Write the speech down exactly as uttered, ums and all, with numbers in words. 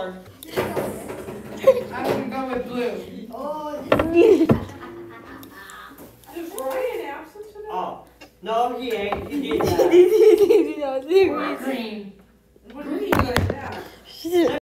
color. I'm gonna go with blue. Oh, Is Ryan absent today? Oh, no, he ain't. He did that. Or green. What did you like that?